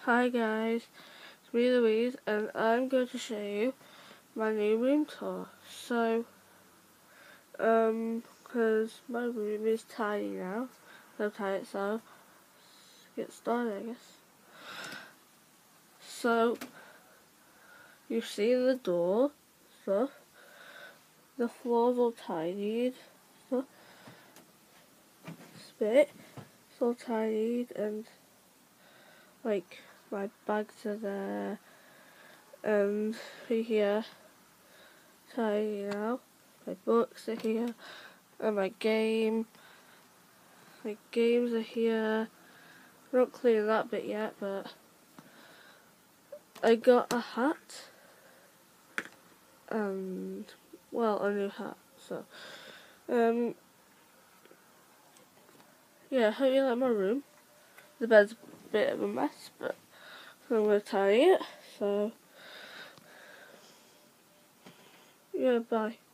Hi guys, it's me Louise and I'm going to show you my new room tour. So, because my room is tiny now, so let's get started I guess. So, you see the door, stuff, the floor's all tidied, stuff, spit, it's all tidied and like my bags are there and here tidy now. My books are here and my games are here. Not cleaning that bit yet, but I got a hat and a new hat. So yeah, hope you like my room. The bed's a bit of a mess, but I'm gonna tidy it. So yeah, bye.